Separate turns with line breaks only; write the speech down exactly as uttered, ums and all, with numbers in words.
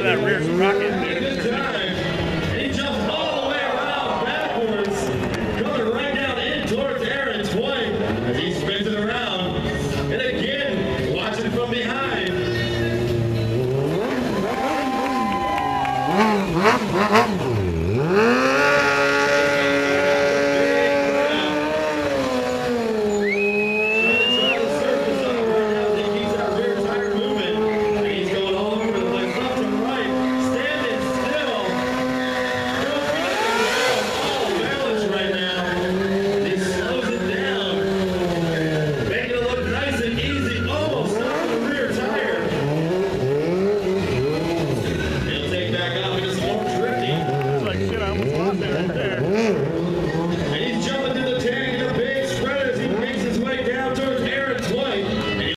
that rear sprocket, dude.
Good time. He jumps all the way around backwards, coming right down in towards Aaron's wife as he spins it around. And again, watching from behind.